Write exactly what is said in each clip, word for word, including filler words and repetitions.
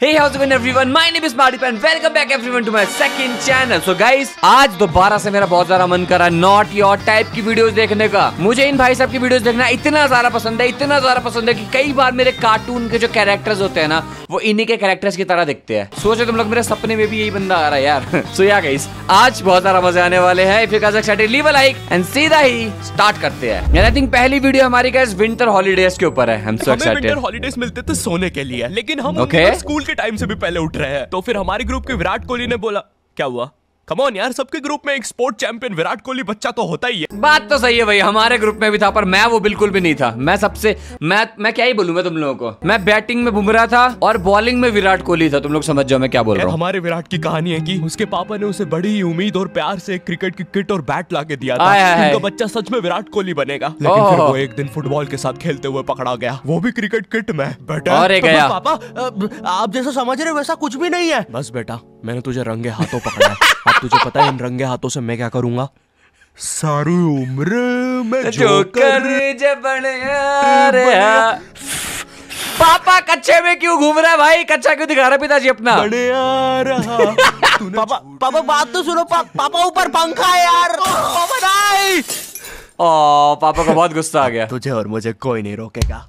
Hey, how's it going everyone? My name is Marty and welcome back everyone to my second channel. So guys, आज दोबारा से मेरा बहुत ज्यादा मन करा नॉट योर टाइप की वीडियोस देखने का। मुझे इन भाई साहब की वीडियोस देखना इतना ज्यादा पसंद है, इतना ज्यादा पसंद है कि कई बार मेरे कार्टून के जो कैरेक्टर्स होते हैं ना, वो इन्हीं के कैरेक्टर्स की तरह दिखते हैं। सोचो तुम लोग, मेरे सपने में भी यही बंदा आ रहा है यार। सो या गाइस, आज बहुत ज्यादा मजे आने वाले हैं। If you guys excited, leave a like and सीधा ही स्टार्ट करते हैं। आई थिंक पहली वीडियो हमारी गाइस विंटर हॉलीडेज के ऊपर है। हम सो एक्साइटेड। विंटर हॉलीडेज मिलते थे सोने के लिए, लेकिन हम okay. स्कूल के टाइम से भी पहले उठ रहे हैं। तो फिर हमारे ग्रुप के विराट कोहली ने बोला, क्या हुआ? कम ऑन यार, सबके ग्रुप में एक स्पोर्ट चैंपियन विराट कोहली बच्चा तो होता ही है। बात तो सही है भाई, हमारे ग्रुप में भी था, पर मैं वो बिल्कुल भी नहीं था। मैं सबसे मैं मैं क्या ही बोलूं मैं तुम लोगों को। मैं बैटिंग में बुमराह था और बॉलिंग में विराट कोहली था। तुम लोग समझ जाओ मैं क्या बोल रहा हूँ। हमारे विराट की कहानी है कि उसके पापा ने उसे बड़ी उम्मीद और प्यार से क्रिकेट की किट और बैट ला के दिया था। उनका बच्चा सच में विराट कोहली बनेगा, लेकिन फिर वो एक दिन फुटबॉल के साथ खेलते हुए पकड़ा गया, वो भी क्रिकेट किट में। बेटा और गया पापा, आप जैसा समझ रहे वैसा कुछ भी नहीं है। बस बेटा, मैंने तुझे रंगे हाथों पकड़ा है। अब तुझे पता है इन रंगे हाथों से मैं क्या करूंगा? सारी उम्र मैं जो कर पापा कच्चे में क्यों घूम रहा है भाई? कच्चा क्यों दिखा रहा है पिताजी अपना? बड़े आ रहा। पापा पापा बात तो सुनो। पा, पापा ऊपर पंखा है यार। पापा नहीं। ओ पापा को बहुत गुस्सा आ गया। तुझे और मुझे कोई नहीं रोकेगा।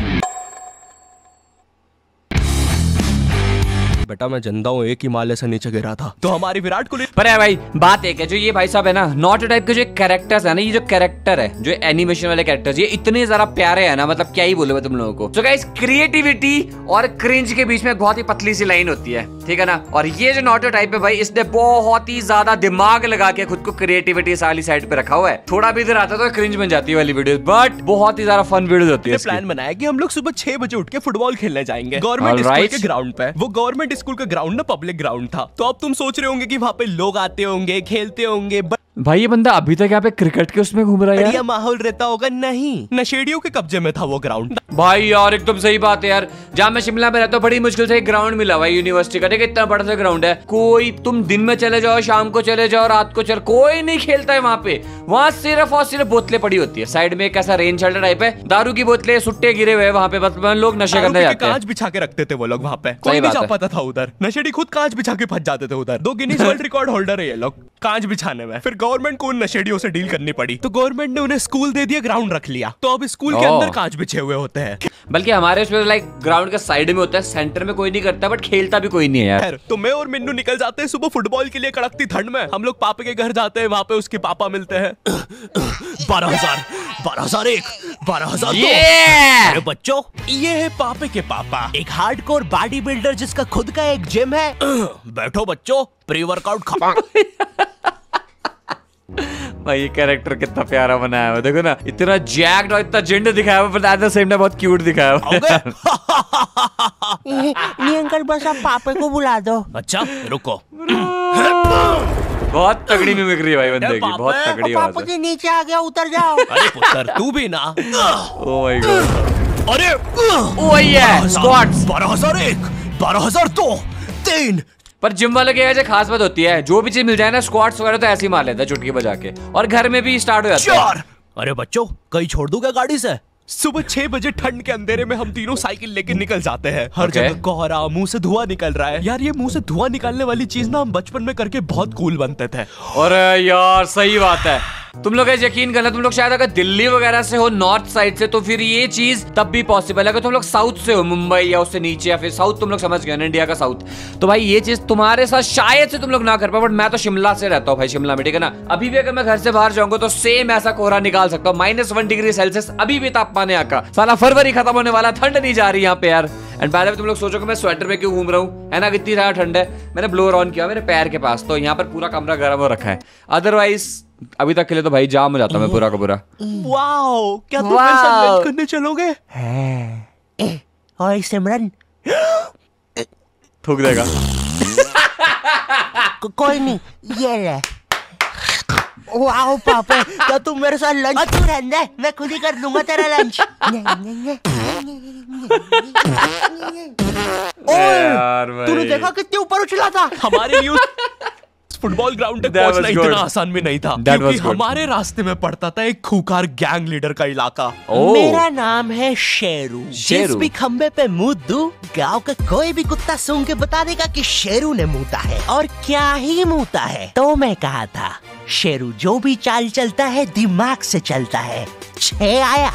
बेटा मैं जनता हूँ, एक ही माले से नीचे गिरा था तो हमारी विराट कोहली। पर है भाई, बात एक है, जो ये भाई साहब है ना, नॉट टाइप के जो कैरेक्टर्स है ना, ये जो कैरेक्टर है, जो एनिमेशन वाले कैरेक्टर्स, ये इतने ज्यादा प्यारे हैं ना, मतलब क्या ही बोलूं मैं तुम लोगों को। तो गाइस, क्रिएटिविटी और क्रिंज के बीच में बहुत ही पतली सी लाइन होती है, ठीक है ना। और ये जो नॉट टाइप है भाई, इसने बहुत ही ज्यादा दिमाग लगा के खुद को क्रिएटिविटी साली साइड पे रखा हुआ है। थोड़ा भी इधर आता तो क्रिंज बन जाती है वाली वीडियो, बट बहुत ही ज्यादा फन वीडियो होती है। प्लान बनाया कि हम लोग सुबह छह बजे उठ के फुटबॉल खेलने जाएंगे गवर्नमेंट स्कूल के ग्राउंड पे। वो गवर्नमेंट स्कूल का ग्राउंड ना पब्लिक ग्राउंड था। तो अब तुम सोच रहे होंगे कि वहाँ पे लोग आते होंगे, खेलते होंगे। भाई ये बंदा अभी तक यहाँ पे क्रिकेट के उसमें घूम रहा है यार। माहौल रहता होगा, नहीं नशेड़ियों के कब्जे में था वो ग्राउंड। भाई यार एकदम सही बात है यार। जहाँ मैं शिमला में रहता हूँ, बड़ी मुश्किल से एक ग्राउंड मिला भाई यूनिवर्सिटी का। देखिए इतना बड़ा सा ग्राउंड है, कोई तुम दिन में चले जाओ, शाम को चले जाओ, रात को चल, कोई नहीं खेलता है वहाँ पे। वहाँ सिर्फ और सिर्फ बोतलें पड़ी होती है। साइड में एक ऐसा रेन शेल्टर टाइप है, दारू की बोतलें, सुट्टे गिरे हुए वहाँ पे, बस लोग नशे करने जाते हैं। कांच बिछा के रखते थे वो लोग वहाँ पे, कोई नहीं जा पाता था उधर। नशेड़ी खुद कांच बिछा के फंस जाते थे उधर। दो गिनीज वर्ल्ड रिकॉर्ड होल्डर है ये लोग कांच बिछाने में। फिर गवर्नमेंट को उन नशेड़ियों से डील करनी पड़ी, तो गवर्नमेंट ने उन्हें स्कूल दे दिया, ग्राउंड रख लिया। तो अब स्कूल के अंदर कांच बिछे हुए होते हैं। बल्कि हमारे उसमें लाइक ग्राउंड के साइड में होता है, सेंटर में कोई नहीं करता, बट खेलता भी कोई नहीं है यार। तो मैं और मिन्नू निकल जाते हैं सुबह फुटबॉल के लिए कड़कती ठंड में। हम लोग पापा के घर जाते हैं, वहाँ पे उसके पापा मिलते हैं। बारह हजार बारह हजार एक बारह हजार अरे बच्चों, ये है पापे के पापा, एक हार्डकोर बॉडी बिल्डर जिसका खुद का एक जिम है। बैठो बच्चों, प्री वर्कआउट खा। भाई ये कैरेक्टर कितना प्यारा बनाया हुआ, देखो ना, इतना जैक्ड और इतना जिंड दिखाया हुआ, पर एट द सेम टाइम बहुत क्यूट दिखाया हुआ। नहीं अंकल, बस आप पापे को बुला दो। अच्छा रुको। बहुत तगड़ी मिमिक्री है भाई बंदे की, बहुत तगड़ी आवाज है। पापा के नीचे आ गया, उतर जाओ। अरे पुत्र तू भी ना। Oh my god. अरे ओह ये स्क्वाट्स बारह हजार एक बारह हजार दो तीन। पर जिम वाले के खास बात होती है, जो भी चीज मिल जाए ना, स्क्वाट्स वगैरह तो ऐसे ही मार लेता है चुटकी बजा के, और घर में भी स्टार्ट हो जाता है। अरे बच्चों, कहीं छोड़ दूंगा गाड़ी से? सुबह छह बजे ठंड के अंधेरे में हम तीनों साइकिल लेके निकल जाते हैं। हर okay. जगह कोहरा, मुंह से धुआं निकल रहा है यार। ये मुंह से धुआं निकालने वाली चीज ना हम बचपन में करके बहुत कूल बनते थे। और यार सही बात है, तुम लोग यकीन करना, तुम लोग शायद अगर दिल्ली वगैरह से हो, नॉर्थ साइड से, तो फिर ये चीज तब भी पॉसिबल है। अगर तुम लोग साउथ से हो, मुंबई या उससे नीचे, या फिर साउथ तुम लोग समझ गए ना, इंडिया का साउथ, तो भाई ये चीज तुम्हारे साथ शायद से तुम लोग ना कर पाओ। बट मैं तो शिमला से रहता हूँ भाई, शिमला में, ठीक है ना। अभी भी अगर मैं घर से बाहर जाऊंगा तो सेम ऐसा कोहरा निकाल सकता हूँ। माइनस वन डिग्री सेल्सियस अभी भी तापमान है यहाँ का। साला फरवरी खत्म होने वाला, ठंड नहीं जा रही यहाँ पे यार। एंड बाय द वे तुम लोग सोचोगे मैं स्वेटर में क्यों घूम रहा हूँ, है ना, कितनी ज्यादा ठंड है। मैंने ब्लोअर ऑन किया मेरे पैर के पास, तो यहाँ पर पूरा कमरा गर्म हो रखा है। अदरवाइज अभी तक के लिए तो भाई जाम हो जाता मैं पूरा का पूरा। वाओ, क्या तुम मेरे साथ लंच करने चलोगे? ओए सिमरन, थूक देगा। को, कोई नहीं, ये ले। वाओ पापा, क्या तुम मेरे साथ लंच? तू रहने दे, मैं खुद ही कर दूंगा तेरा लंच। यार तूने देखा कितने ऊपर उछला था? हमारे लिए फुटबॉल ग्राउंड तक That was पहुंचना good. इतना आसान भी नहीं था, That क्योंकि was good. हमारे रास्ते में पड़ता था एक खूंखार गैंग लीडर का इलाका। ओह। मेरा नाम है शेरू। शेरू। जिस भी खंबे पे मुंह दूं, गांव का कोई भी कुत्ता सूंघ के बता देगा कि शेरू ने मूता है, और क्या ही मूता है। तो मैं कहा था, शेरू जो भी चाल चलता है दिमाग से चलता है। छह आया।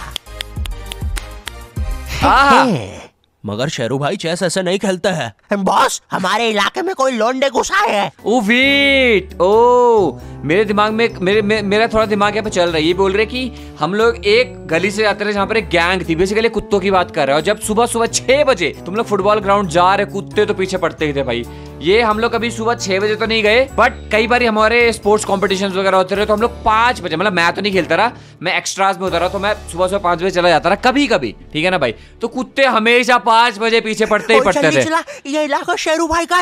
आहा। मगर शेरू भाई चेस ऐसे नहीं खेलते हैं। बॉस, हमारे इलाके में कोई लौंडे घुसा है। ओ वेट, ओ मेरे दिमाग में मेरे मे, मेरा थोड़ा दिमाग यहाँ पे चल रहा है। ये बोल रहे कि हम लोग एक गली से जाते रहे जहाँ पर एक गैंग थी, बेसिकली कुत्तों की बात कर रहे हो। जब सुबह सुबह छह बजे तुम लोग फुटबॉल ग्राउंड जा रहे, कुत्ते तो पीछे पड़ते ही थे भाई। ये हम लोग कभी सुबह छह बजे तो नहीं गए, बट कई बार हमारे स्पोर्ट्स कॉम्पिटिशन्स वगैरह होते रहे तो हम लोग पांच बजे, मतलब मैं तो नहीं खेलता रहा, मैं एक्स्ट्रास में होता रहा, तो मैं सुबह सुबह पांच बजे चला जाता रहा कभी कभी, ठीक है ना भाई। तो कुत्ते हमेशा पांच बजे पीछे पड़ते ही पड़ते थे। चला, ये इलाका शेरू भाई का है।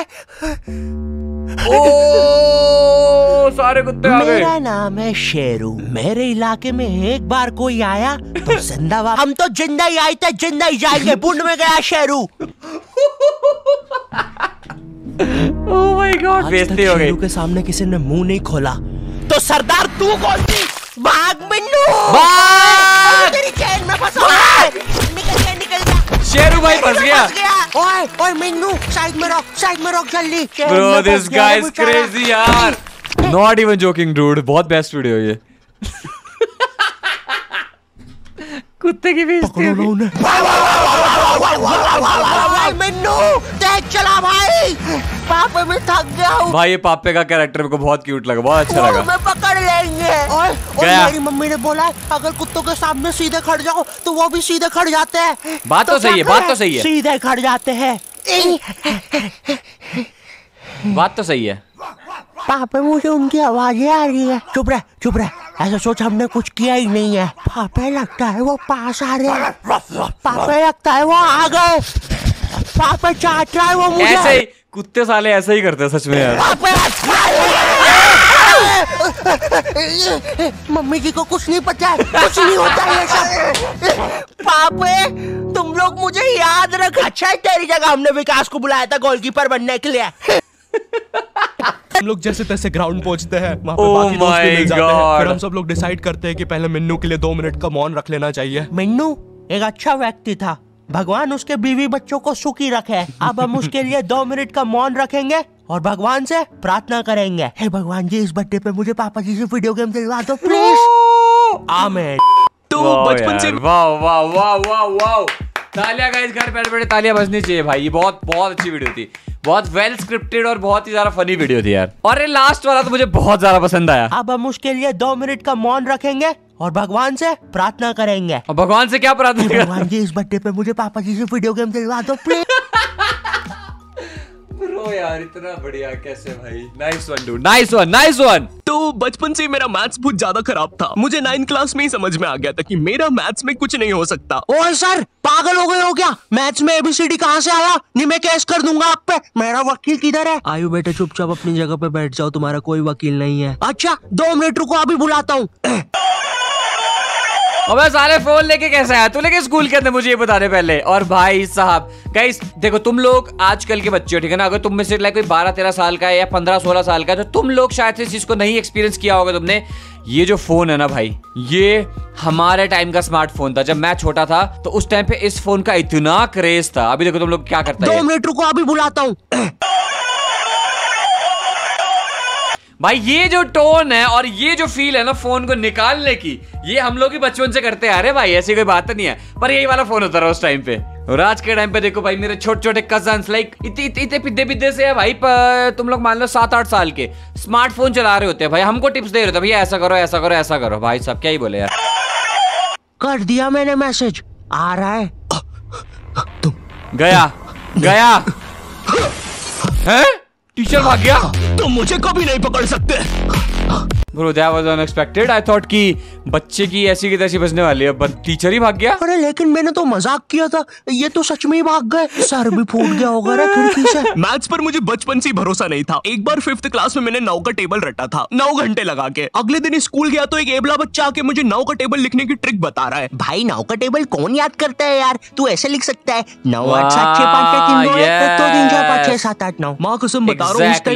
ओ सारे कुत्ते आ गए। मेरा नाम है शेरू। मेरे इलाके में एक बार कोई आया तो जिंदाबाद। हम तो जिंदा ही आए थे, जिंदा ही जाएंगे। बुंड में गया शेरू। ओह माय गॉड, बेइज्जती हो गई। शेरू के सामने किसी ने मुंह नहीं खोला तो सरदार तू कौन थी? भाग मिन्नू, भाग! तेरी चैन में फंसा है। निकल गया, निकल गया। शेरू भाई फंस गया। ओए ओए मिन्नू, साइड में रोक, साइड में रोक जल्दी। चैन Bro, में this फंस गया guy वो is बेचारा। crazy यार। Not even joking, dude. बहुत बेस्ट वीडियो ये। कुत्ते की बेइज्जती हो गई। मिन्नू तेज चला भाई, पापे में थक गया हूँ। भाई ये पापे का कैरेक्टर मेरे को बहुत क्यूट लगा, बहुत अच्छा लगा। मैं पकड़ लेंगे। और, और गया। मेरी मम्मी ने बोला है अगर कुत्तों के सामने सीधे खड़ जाओ तो वो भी सीधे खड़ जाते हैं। बात तो क्या सही है, बात करें? तो सही है। सीधे खड़ जाते हैं। बात तो सही है। पापे, मुझे उनकी आवाजें आ रही है। चुप रह, चुप रह, ऐसा सोच हमने कुछ किया ही नहीं है। पापे लगता है वो पास आ रहे हैं। पापे लगता है वो आ गए। पापे चाट रहा है वो मुझे। ऐसे ही कुत्ते साले ऐसे ही करते हैं सच में यार। मम्मी जी को कुछ नहीं पता है, कुछ नहीं होता है ये सब। पापे, तुम लोग मुझे याद रख। अच्छा है तेरी जगह हमने विकास को बुलाया था गोलकीपर बनने के लिए। हम लोग जैसे तैसे ग्राउंड पहुंचते हैं, वहाँ पे Oh बाकी दोस्त भी my मिल जाते हैं। God. फिर हम सब लोग डिसाइड करते हैं कि पहले मिन्नू के लिए दो मिनट का मौन रख लेना चाहिए। मिन्नू एक अच्छा व्यक्ति था, भगवान उसके बीवी बच्चों को सुखी रखे। अब हम उसके लिए दो मिनट का मौन रखेंगे और भगवान से प्रार्थना करेंगे। हे भगवान जी, इस बर्थडे पे मुझे पापा जी से वीडियो गेम दिलवा दो प्लीज। आमीन। तो वाह बचपन से यार, वाह वाह वाह वाह वाह। तालियां गाइस, घर बैठे बैठे तालियां बजनी चाहिए भाई। ये बहुत बहुत अच्छी वीडियो थी, बहुत वेल स्क्रिप्टेड और बहुत ही ज्यादा फनी वीडियो थी यार। और ये लास्ट वाला तो मुझे बहुत ज्यादा पसंद आया। अब हम उसके लिए दो मिनट का मौन रखेंगे और भगवान से प्रार्थना करेंगे। और भगवान से क्या प्रार्थना करें? भगवान जी, इस बर्थडे पे मुझे पापा जी से वीडियो गेम दिलवा दो प्लीज। ब्रो यार इतना बढ़िया कैसे भाई। Nice one dude, nice one, nice one. तो बचपन से मेरा मैथ्स बहुत ज्यादा खराब था। मुझे नाइन्थ क्लास में ही समझ में आ गया था कि मेरा मैथ्स में कुछ नहीं हो सकता। ओए सर, पागल हो गए हो क्या? मैथ्स में एबीसीडी कहाँ से आया? नहीं, मैं केस कर दूंगा आप पे। मेरा वकील किधर है? आयु बेटे, चुपचाप अपनी जगह पे बैठ जाओ, तुम्हारा कोई वकील नहीं है। अच्छा, दो मिनट रुको, अभी बुलाता हूँ। अबे साले फोन लेके कैसे आया तू लेके स्कूल के अंदर, मुझे ये बता दे पहले। और भाई साहब गाइस देखो, तुम लोग आजकल के बच्चे हो, ठीक है ना। अगर तुम में से लाइक कोई बारह तेरह साल का है या पंद्रह सोलह साल का है, तो तुम लोग शायद इस चीज को नहीं एक्सपीरियंस किया होगा तुमने। ये जो फोन है ना भाई, ये हमारे टाइम का स्मार्टफोन था। जब मैं छोटा था तो उस टाइम पे इस फोन का इतना क्रेज था। अभी देखो तुम लोग क्या करते हैं। दो मिनट रुको, अभी बुलाता हूँ। भाई ये जो टोन है और ये जो फील है ना फोन को निकालने की, ये हम लोग ही बचपन से करते आ रहे भाई। ऐसी कोई बात नहीं है, पर यही वाला फोन होता रहा उस टाइम पे। और आज के टाइम पे देखो भाई, मेरे छोटे छोटे कजन्स लाइक इतने इतने पिद्दे पिद्दे से है भाई, तुम लोग मान लो सात आठ साल के, स्मार्टफोन चला रहे होते हैं भाई। हमको टिप्स दे रहे होते भैया, ऐसा करो ऐसा करो ऐसा करो। भाई साहब क्या ही बोले यार। कर दिया मैंने मैसेज, आ रहा है। गया गया है, टीचर भाग गया। तो मुझे कभी नहीं पकड़ सकते। Bro, that was unexpected. I thought कि बच्चे की ऐसी की तैसी बचने वाली है, बट टीचर ही भाग गया। अरे लेकिन मैंने तो मजाक किया था, ये तो सच में ही भाग गए। सर भी फूट गया होगा रे खिड़की से। मैथ्स पर मुझे बचपन से भरोसा नहीं था। एक बार फिफ्थ क्लास में मैंने नौ का टेबल रटा था, नौ घंटे लगा के। अगले दिन स्कूल गया तो एक एबला बच्चा आके मुझे नौ का टेबल लिखने की ट्रिक बता रहा है। भाई नौ का टेबल कौन याद करता है यार? तू ऐसे लिख सकता है, नौ आठ सात छह पाँच छह तीन दो एक, एक दो तीन चार पाँच छह सात आठ नौ। माँ कसम बता रहा हूँ, उस टाइम वो बच्चा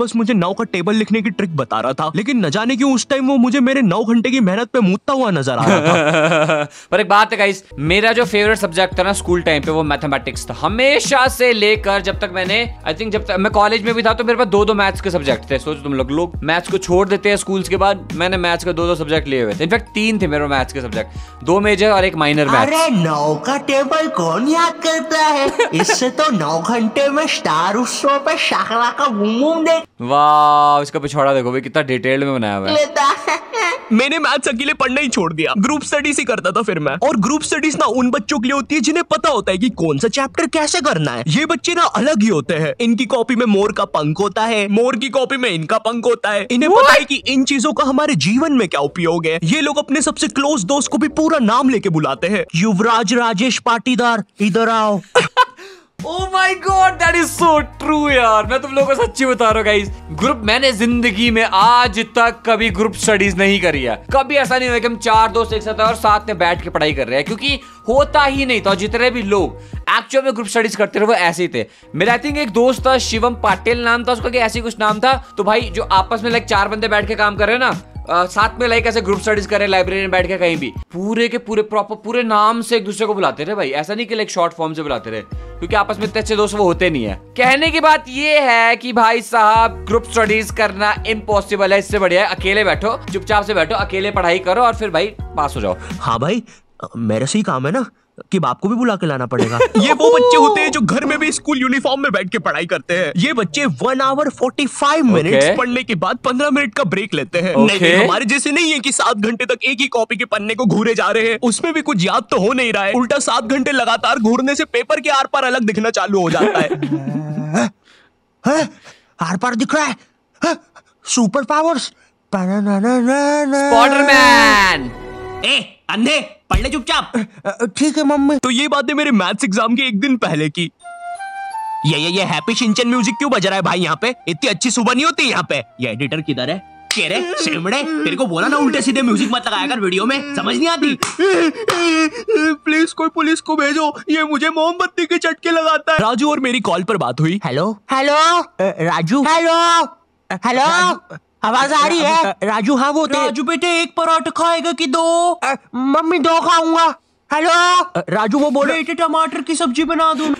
बस मुझे नौ का टेबल लिखने की ट्रिक बता रहा था, लेकिन न जाने क्यों उस टाइम वो मुझे मेरे नौ घंटे की मेहनत पे मूतता हुआ नजर आ रहा था। पर एक बात है गाइस, मेरा जो फेवरेट सब्जेक्ट था ना स्कूल टाइम पे वो मैथमेटिक्स था, हमेशा से लेकर जब तक मैंने आई थिंक जब तक मैं कॉलेज में भी था तो मेरे पास दो दो मैथ्स के सब्जेक्ट थे। सोचो तुम लोग लोग मैथ्स को छोड़ देते हैं स्कूल्स के बाद, मैंने मैथ्स के दो दो सब्जेक्ट लिए हुए थे। इनफैक्ट तीन थे मेरे मैथ्स के सब्जेक्ट, दो मेजर और एक माइनर मैथ्स। अरे नौ का टेबल कौन याद करता है? इससे तो नौ घंटे में स्टार उत्सव पे शाकला का बूम बूम देख वाह, इसका पिछवाड़ा देखो भाई कितना डिटेल्ड में बनाया हुआ है। लेता है। मैंने मैथ्स अकेले पढ़ना ही छोड़ दिया, ग्रुप स्टडीज ही करता था फिर मैं। और ग्रुप स्टडीज ना उन बच्चों के लिए होती है जिन्हें पता होता है कि कौन सा चैप्टर कैसे करना है। ये बच्चे ना अलग ही होते हैं, इनकी कॉपी में मोर का पंख होता है, मोर की कॉपी में इनका पंख होता है। इन्हें पता है कि इन चीजों का हमारे जीवन में क्या उपयोग है। ये लोग अपने सबसे क्लोज दोस्त को भी पूरा नाम लेके बुलाते हैं। युवराज राजेश पाटीदार इधर आओ। Oh my God, that is so true यार, मैं तुम लोगों को सच्ची बता रहा हूँ गाइस। ग्रुप मैंने जिंदगी में आज तक कभी ग्रुप स्टडीज नहीं करी है। कभी ऐसा नहीं हुआ कि हम चार दोस्त एक साथ हैं और साथ में बैठ के पढ़ाई कर रहे हैं, क्योंकि होता ही नहीं था। जितने भी लोग एक्चुअल में ग्रुप स्टडीज करते रहे वो ऐसे ही थे। मेरा आई थिंक एक दोस्त था, शिवम पाटिल नाम था उसका, कि ऐसी कुछ नाम था। तो भाई जो आपस में लाइक चार बंदे बैठ के काम कर रहे हैं ना, Uh, साथ में लाइक ऐसे ग्रुप स्टडीज कर रहे हैं लाइब्रेरी में बैठ के कहीं भी, पूरे के पूरे प्रॉपर पूरे नाम से एक दूसरे को बुलाते रहे भाई। ऐसा नहीं कि लाइक शॉर्ट फॉर्म से बुलाते रहे, क्योंकि आपस में इतने अच्छे दोस्त वो होते नहीं है। कहने की बात ये है कि भाई साहब ग्रुप स्टडीज करना इम्पॉसिबल है। इससे बढ़िया है अकेले बैठो, चुपचाप से बैठो, अकेले पढ़ाई करो और फिर भाई पास हो जाओ। हाँ भाई, मेरे से ही काम है ना कि बाप को भी बुला के लाना पड़ेगा। ये वो बच्चे होते हैं जो घर में भी स्कूल यूनिफॉर्म में बैठ के पढ़ाई करते हैं। ये बच्चे one hour forty five minutes पढ़ने के बाद पंद्रह मिनट का ब्रेक लेते हैं। okay. नहीं, हमारे जैसे नहीं है कि सात घंटे तक एक ही कॉपी के पन्ने को घूरे जा रहे हैं। उसमें भी कुछ याद तो हो नहीं रहा है, उल्टा सात घंटे लगातार घूरने से पेपर के आर पार अलग दिखना चालू हो जाता है। आर पार दिख रहा है, सुपर पावर्स। स्पाइडरमैन। ए अंधे, पढ़ ले चुपचाप। ठीक है मम्मी। तो ये बातें मेरे मैथ्स एग्जाम के एक दिन पहले की। ये ये ये हैप्पी शिनचैन म्यूजिक क्यों बज रहा है भाई यहाँ पे? इतनी अच्छी सुबह नहीं होती यहाँ पे। ये एडिटर किधर है? केरे सिमड़े, तेरे को बोला ना उल्टे सीधे म्यूजिक मत लगाया कर वीडियो में, समझ नहीं आती? प्लीज कोई पुलिस को भेजो, ये मुझे मोमबत्ती के चटके लगाता है। राजू और मेरी कॉल पर बात हुई। Hello hello Raju, hello hello, आवाज आ रही है? राजू हाँ वो राजू बेटे एक पराठा खाएगा कि दो? मम्मी दो खाऊंगा। हेलो राजू, वो बोले बेटे टमाटर की सब्जी बना दूं।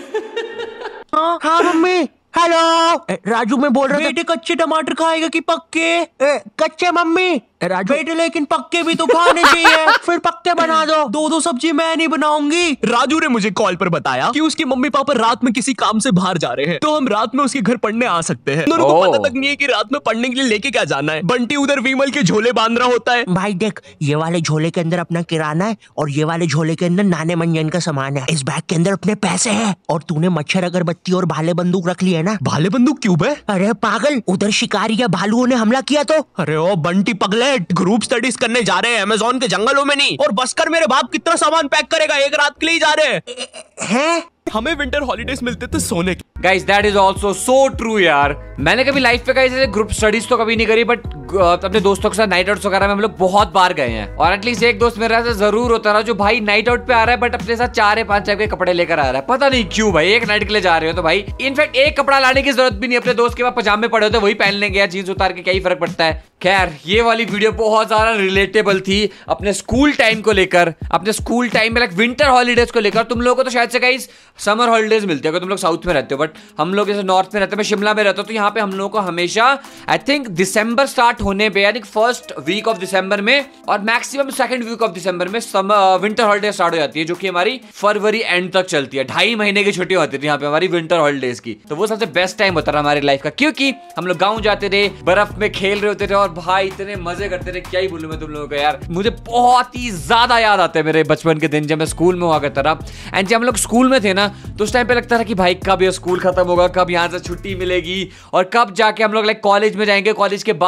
हाँ मम्मी। हेलो राजू, मैं बोल रहा था बेटे कच्चे टमाटर खाएगा कि पक्के? कच्चे मम्मी। राजू बेटे लेकिन पक्के भी तो खाने चाहिए। फिर पक्के बना दो। दो दो सब्जी मैं नहीं बनाऊंगी। राजू ने मुझे कॉल पर बताया कि उसकी मम्मी पापा रात में किसी काम से बाहर जा रहे हैं, तो हम रात में उसके घर पढ़ने आ सकते हैं। दोनों को पता तक नहीं है कि रात में पढ़ने के लिए लेके क्या जाना है। बंटी उधर विमल के झोले बांध रहा होता है। भाई देख, ये वाले झोले के अंदर अपना किराना है और ये वाले झोले के अंदर नाने मंजन का सामान है। इस बैग के अंदर अपने पैसे हैं और तूने मच्छर अगरबत्ती और भाले बंदूक रख ली है ना? भाले बंदूक क्यों बे? अरे पागल, उधर शिकारी या भालुओं ने हमला किया तो? अरे ओ बंटी पगलेट, ग्रुप स्टडीज करने जा रहे हैं अमेज़न के जंगलों में नहीं। और बस कर मेरे बाप कितना सामान पैक करेगा, एक रात के लिए जा रहे हैं। हैं? हमें विंटर हॉलीडेज मिलते थे सोने के। Guys that is also so true यार। मैंने कभी लाइफ पे गाइस ऐसे ग्रुप स्टडीज तो कभी नहीं करी, बट अपने दोस्तों के साथ नाइट आउट्स वगैरह में हम लोग बहुत बार गए हैं। और एटलीस्ट एक दोस्त मेरा ऐसा जरूर होता था जो भाई नाइट आउट पे आ रहा है बट अपने साथ चार या पांच टाइप के कपड़े लेकर आ रहा है। पता नहीं क्यों भाई, एक नाइट के लिए जा रहे हो तो भाई इनफैक्ट एक कपड़ा लाने की जरूरत भी नहीं, अपने दोस्त के पास पजामे पड़े होते वही पहन लेंगे, जींस उतार के क्या ही फर्क पड़ता है। खैर ये वाली वीडियो बहुत ज्यादा रिलेटेबल थी अपने स्कूल टाइम को लेकर, अपने स्कूल टाइम में लाइक विंटर हॉलीडेज को लेकर। तुम लोगों को तो शायद से गाइस समर हॉलीडेज मिलते हैं, तुम लोग साउथ में रहते हो, बट हम लोग जैसे नॉर्थ में रहते हैं, मैं शिमला में रहता हूँ, तो यहाँ पे हम लोगों को हमेशा आई थिंक दिसंबर स्टार्ट होने पे यानी फर्स्ट वीक ऑफ दिसंबर में और maximum second week of December में समर विंटर हॉलीडे स्टार्ट हो जाती है, जो कि हमारी फरवरी एंड तक चलती है। ढाई महीने की छुट्टी होती थी यहाँ पे हमारी विंटर हॉलीडेज की। तो वो सबसे बेस्ट टाइम होता था हमारी लाइफ का, क्योंकि हम लोग गाँव जाते थे, बर्फ में खेल रहे होते थे और भाई इतने मजे करते थे, क्या ही बोलूं मैं तुम लोगों को यार। मुझे बहुत ही ज्यादा याद आते हैं मेरे बचपन के दिन जब मैं स्कूल में हुआ करता था। एंड जब हम लोग स्कूल में थे ना तो उस टाइम पे लगता था कि भाई कब ये स्कूल खत्म होगा, कब यहाँ से छुट्टी मिलेगी और कब जाके हम लोग लाइक कॉलेज में जाएंगे, कॉलेज के बाद की लाइफ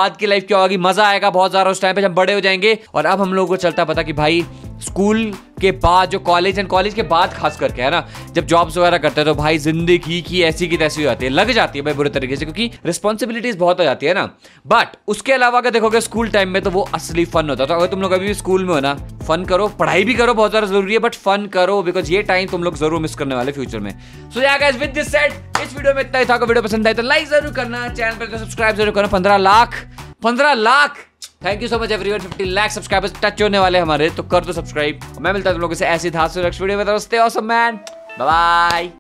हेल्प किया होगा, मजा आएगा बहुत ज्यादा उस टाइम पे जब बड़े हो जाएंगे। और अब हम लोगों को चलता पता कि भाई स्कूल के बाद जो कॉलेज एंड कॉलेज के बाद खास करके है ना, जब जॉब्स वगैरह करते हैं तो भाई जिंदगी की ऐसी की तैसी हो जाती है, लग जाती है भाई बुरे तरीके से, क्योंकि रिस्पॉन्सिबिलिटीज बहुत हो जाती है ना। बट उसके अलावा अगर देखोगे स्कूल टाइम में तो वो असली फन होता है। तो अगर तुम लोग अभी भी स्कूल में हो ना, फन करो, पढ़ाई भी करो, बहुत ज्यादा जरूरी है, बट फन करो, बिकॉज ये टाइम तुम लोग जरूर मिस करने वाले फ्यूचर में। So yeah guys, with this said, इस वीडियो में इतना ही था। वीडियो पसंद आए तो लाइक जरूर करना, चैनल पर सब्सक्राइब जरूर करना। पंद्रह लाख पंद्रह lakh thank you so much everyone. Fifty lakh subscribers touch होने वाले हमारे, तो कर दो सब्सक्राइब। मैं मिलता हूं तुम लोगों से ऐसी धांसू नेक्स्ट वीडियो में। दोस्तों, ऑसम मैन, बाय बाय।